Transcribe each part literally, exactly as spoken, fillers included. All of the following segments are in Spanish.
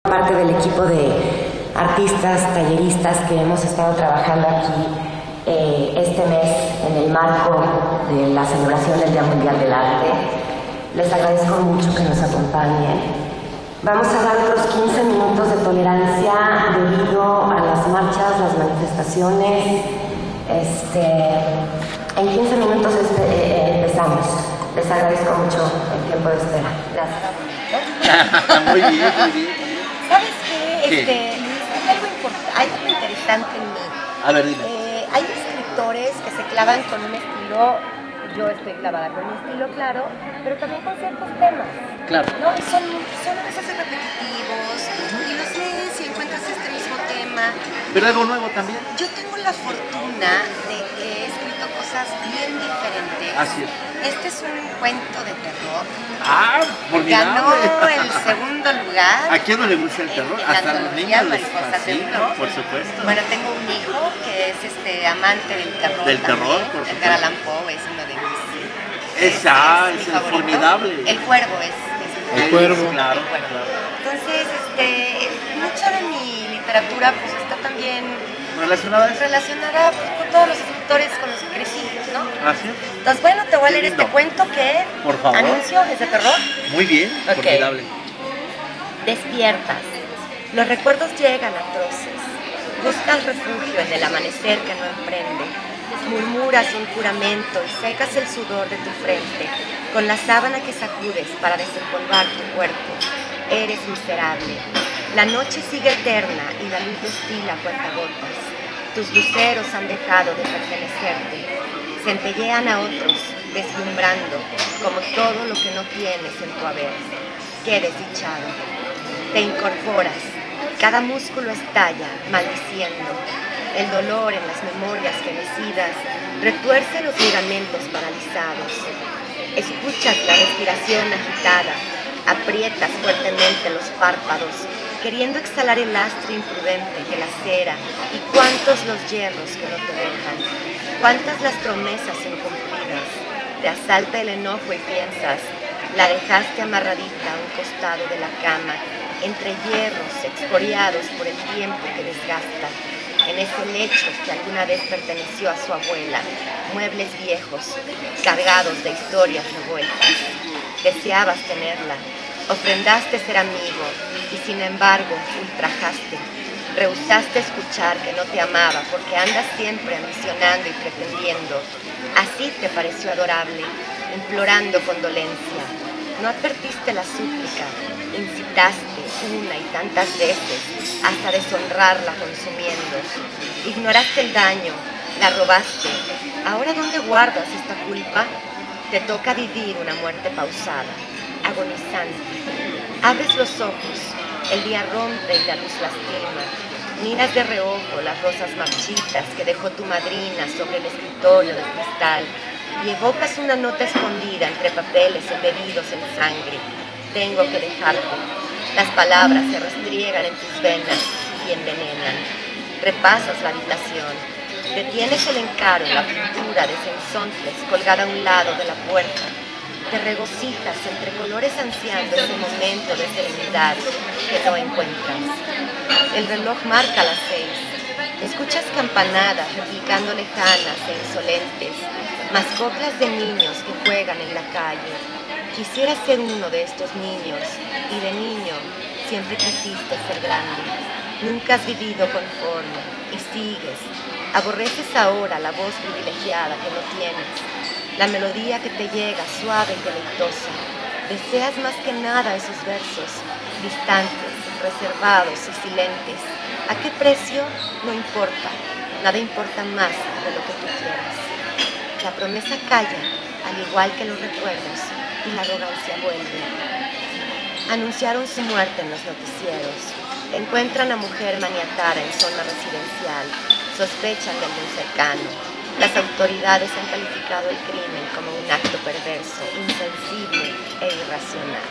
Parte del equipo de artistas, talleristas que hemos estado trabajando aquí eh, este mes en el marco de la celebración del Día Mundial del Arte. Les agradezco mucho que nos acompañen. Vamos a dar otros quince minutos de tolerancia debido a las marchas, las manifestaciones. Este, en quince minutos este, eh, empezamos. Les agradezco mucho el tiempo de espera. Gracias. Muy bien, muy bien. ¿Sabes qué? Este, hay algo importante, hay algo interesante en mí. A ver, dime. Eh, hay escritores que se clavan con un estilo, yo estoy clavada con un estilo, claro, pero también con ciertos temas. Claro. ¿No? Y son, son a veces repetitivos, y los lees y encuentras este mismo tema. Pero algo nuevo también. Yo tengo la fortuna de que he escrito cosas bien diferentes. Así es. Este es un cuento de terror. Ah, formidable. Ganó el segundo lugar. ¿A quién no le gusta el terror? En, en Hasta la los niños les Mariposas de fascina, Uno. por supuesto. Bueno, tengo un hijo que es este amante del terror. Del también. terror, por supuesto. Edgar Allan Poe es uno de mis. Esa, es, es, mi es favorito. formidable. El Cuervo es. es El mi Cuervo. favorito. Claro, El Cuervo. claro. Entonces, este, mucha de mi literatura pues está también ¿Relacionada a eso? relacionada pues, con todos los escritores con los que crecí, ¿no? Así es. Entonces, bueno, te voy a Qué leer lindo. este cuento que Por favor. anuncio, es de terror. Muy bien, Ok. formidable. Despiertas. Los recuerdos llegan atroces. Buscas refugio en el amanecer que no emprende. Murmuras un juramento y secas el sudor de tu frente con la sábana que sacudes para desempolvar tu cuerpo. Eres miserable. La noche sigue eterna y la luz destila cuentagotas. Tus luceros han dejado de pertenecerte. Centellean a otros, deslumbrando como todo lo que no tienes en tu haber. Qué desdichado. Te incorporas. Cada músculo estalla, maldiciendo. El dolor en las memorias fenecidas retuerce los ligamentos paralizados. Escuchas la respiración agitada. Aprietas fuertemente los párpados, queriendo exhalar el lastre imprudente que lacera, y cuántos los hierros que no te dejan, cuántas las promesas incumplidas. Te asalta el enojo y piensas, la dejaste amarradita a un costado de la cama, entre hierros excoriados por el tiempo que desgasta, en ese lecho que alguna vez perteneció a su abuela, muebles viejos, cargados de historias revueltas. Deseabas tenerla, ofrendaste ser amigo y sin embargo ultrajaste. Rehusaste escuchar que no te amaba porque andas siempre ambicionando y pretendiendo. Así te pareció adorable, implorando condolencia. No advertiste la súplica, incitaste una y tantas veces hasta deshonrarla consumiendo. Ignoraste el daño, la robaste. ¿Ahora dónde guardas esta culpa? Te toca vivir una muerte pausada, agonizante. Abres los ojos, el día rompe y la luz lastima. Miras de reojo las rosas marchitas que dejó tu madrina sobre el escritorio de cristal y evocas una nota escondida entre papeles embebidos en sangre. Tengo que dejarte. Las palabras se restriegan en tus venas y envenenan. Repasas la habitación. Detienes el encargo en la pintura de sensontles colgada a un lado de la puerta. Te regocijas entre colores ansiando ese momento de serenidad que no encuentras. El reloj marca las seis. Escuchas campanadas replicando lejanas e insolentes, más coplas de niños que juegan en la calle. Quisiera ser uno de estos niños, y de niño siempre quisiste ser grande. Nunca has vivido conforme, y sigues. Aborreces ahora la voz privilegiada que no tienes, la melodía que te llega suave y deleitosa. Deseas más que nada esos versos, distantes, reservados y silentes. ¿A qué precio? No importa, nada importa más de lo que tú quieras. La promesa calla, al igual que los recuerdos, y la arrogancia vuelve. Anunciaron su muerte en los noticieros. Encuentran a mujer maniatada en zona residencial. Sospechan de algún cercano. Las autoridades han calificado el crimen como un acto perverso, insensible e irracional.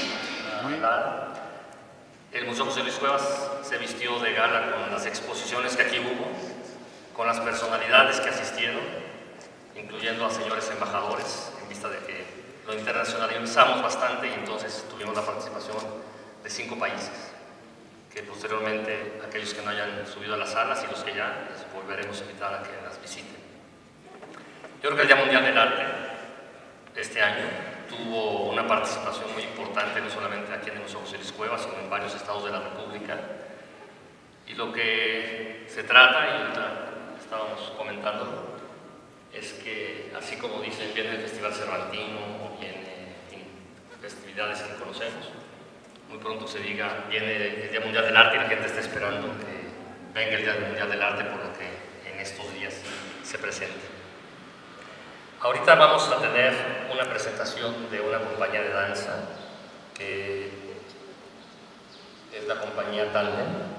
El Museo José Luis Cuevas se vistió de gala con las exposiciones que aquí hubo, con las personalidades que asistieron, incluyendo a señores embajadores, en vista de que lo internacionalizamos bastante y entonces tuvimos la participación de cinco países. posteriormente aquellos que no hayan subido a las salas y los que ya, les volveremos a invitar a que las visiten. Yo creo que el Día Mundial del Arte este año tuvo una participación muy importante, no solamente aquí en el Museo José Luis Cuevas, sino en varios estados de la República. Y lo que se trata, y ahorita estábamos comentando, es que, así como dicen, viene el Festival Cervantino, viene en festividades que conocemos, muy pronto se diga, viene el Día Mundial del Arte y la gente está esperando que venga el Día Mundial del Arte, por lo que en estos días se presente. Ahorita vamos a tener una presentación de una compañía de danza, que es la compañía Talmen.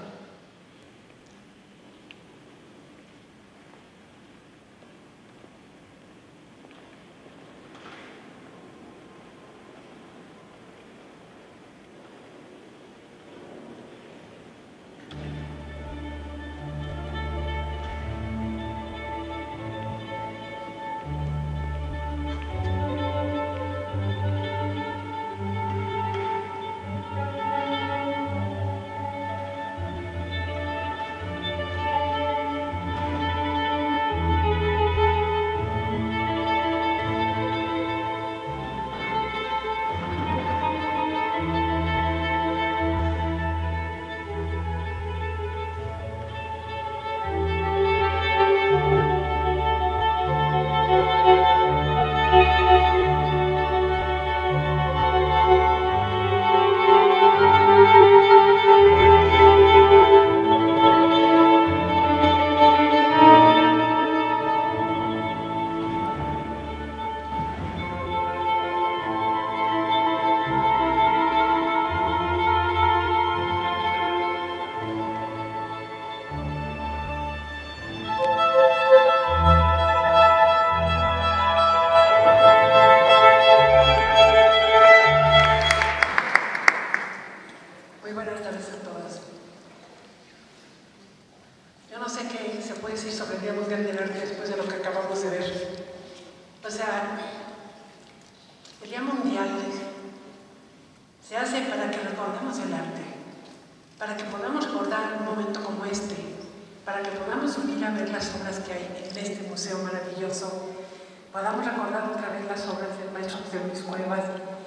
Podamos recordar otra vez las obras del maestro José Luis Cuevas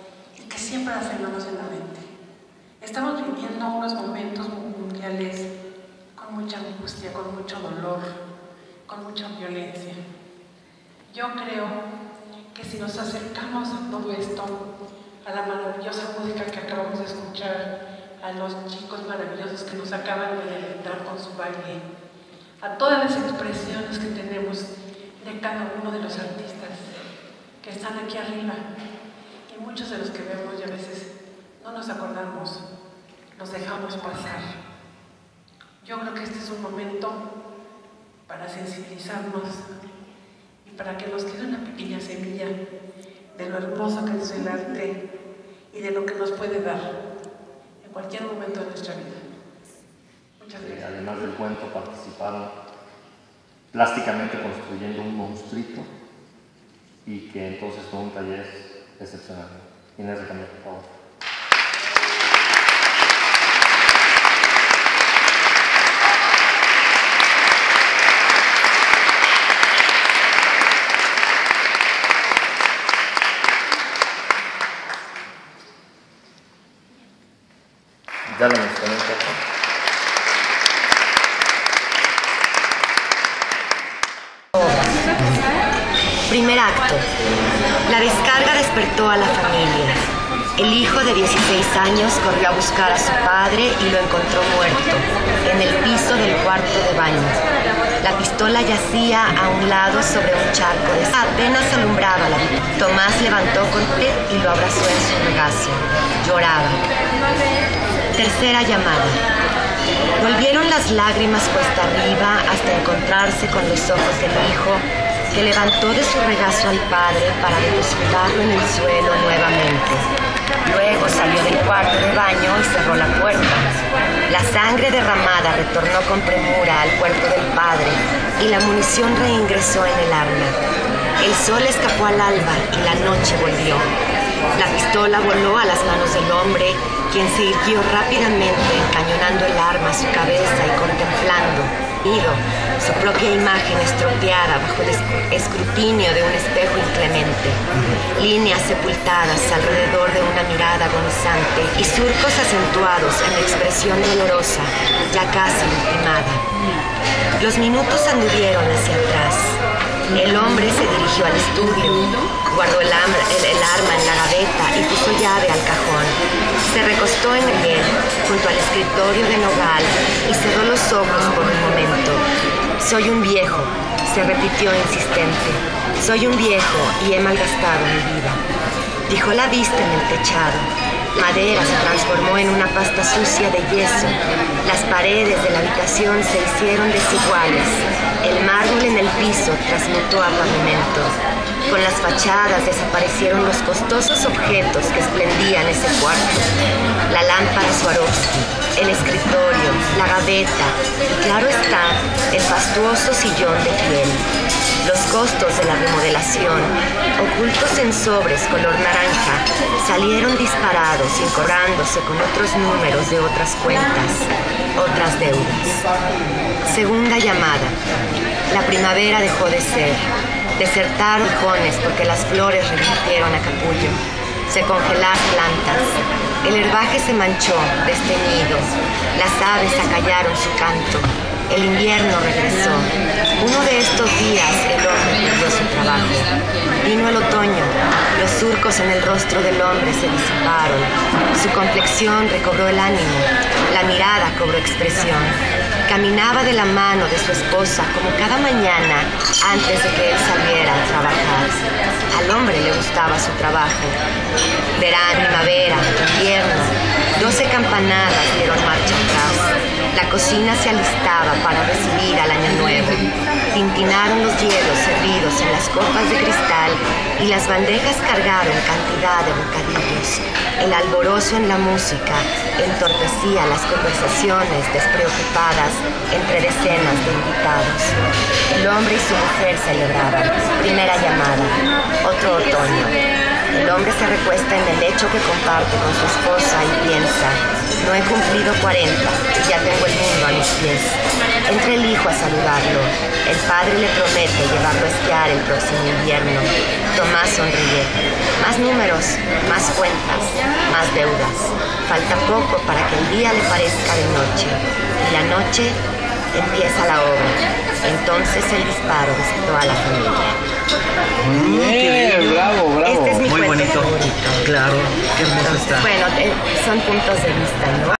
y que siempre las tengamos en la mente. Estamos viviendo unos momentos mundiales con mucha angustia, con mucho dolor, con mucha violencia. Yo creo que si nos acercamos a todo esto, a la maravillosa música que acabamos de escuchar, a los chicos maravillosos que nos acaban de deleitar con su baile, a todas las expresiones que tenemos de cada uno de los artistas que están aquí arriba, y muchos de los que vemos y a veces no nos acordamos, los dejamos pasar. Yo creo que este es un momento para sensibilizarnos y para que nos quede una pequeña semilla de lo hermoso que es el arte y de lo que nos puede dar en cualquier momento de nuestra vida. Muchas gracias. Además del cuento, participaron plásticamente construyendo un monstruito, y que entonces fue un taller excepcional. Inés de Camilo, por favor. Ya lo mencioné un poco. Primer acto. La descarga despertó a la familia. El hijo de dieciséis años corrió a buscar a su padre y lo encontró muerto, en el piso del cuarto de baño. La pistola yacía a un lado sobre un charco de sal. Apenas alumbraba la vida. Tomás levantó con él y lo abrazó en su regazo. Lloraba. Tercera llamada. Volvieron las lágrimas cuesta arriba hasta encontrarse con los ojos del hijo, que levantó de su regazo al padre para depositarlo en el suelo nuevamente. Luego salió del cuarto de baño y cerró la puerta. La sangre derramada retornó con premura al cuerpo del padre y la munición reingresó en el arma. El sol escapó al alba y la noche volvió. La pistola voló a las manos del hombre, quien se irguió rápidamente, encañonando el arma su cabeza y contemplando, ido, su propia imagen estropeada bajo el escrutinio de un espejo inclemente, líneas sepultadas alrededor de una mirada agonizante y surcos acentuados en la expresión dolorosa, ya casi ultimada. Los minutos anduvieron hacia atrás. El hombre se dirigió al estudio, guardó el, el, el arma en la gaveta y puso llave al cajón. Se recostó en él, junto al escritorio de nogal, y cerró los ojos por un momento. Soy un viejo, se repitió insistente. Soy un viejo y he malgastado mi vida. Fijó la vista en el techado. Madera se transformó en una pasta sucia de yeso. Las paredes de la habitación se hicieron desiguales. El mármol en el piso transmutó a pavimento. Con las fachadas desaparecieron los costosos objetos que esplendían ese cuarto. La lámpara Swarovski, el escritorio, la gaveta y, claro está, el fastuoso sillón de piel. Los costos de la remodelación, ocultos en sobres color naranja, salieron disparados, incorporándose con otros números de otras cuentas, otras deudas. Segunda llamada. La primavera dejó de ser. Desertaron jones porque las flores revirtieron a capullo. Se congelaron plantas. El herbaje se manchó, desteñido. Las aves acallaron su canto. El invierno regresó. Uno de estos días el hombre perdió su trabajo. Vino el otoño. Los surcos en el rostro del hombre se disiparon. Su complexión recobró el ánimo. La mirada cobró expresión. Caminaba de la mano de su esposa como cada mañana antes de que él saliera a trabajar. Al hombre le gustaba su trabajo. Verano, primavera, invierno. Doce campanadas dieron marcha atrás. La cocina se alistaba para recibir al año nuevo. Tintinaron los hielos servidos en las copas de cristal y las bandejas cargaron cantidad de bocadillos. El alborozo en la música entorpecía las conversaciones despreocupadas entre decenas de invitados. El hombre y su mujer celebraban. Primera llamada. Otro otoño. El hombre se recuesta en el lecho que comparte con su esposa y piensa: no he cumplido cuarenta y ya tengo el mundo a mis pies. Entra el hijo a saludarlo. El padre le promete llevarlo a esquiar el próximo invierno. Tomás sonríe. Más números, más cuentas, más deudas. Falta poco para que el día le parezca de noche. Y la noche empieza la obra. Entonces el disparo despertó a la familia. Bien, bravo, bravo. Este es mi Muy cuento bonito. favorito. Claro, qué hermoso está. Bueno, eh, son puntos de vista, ¿no?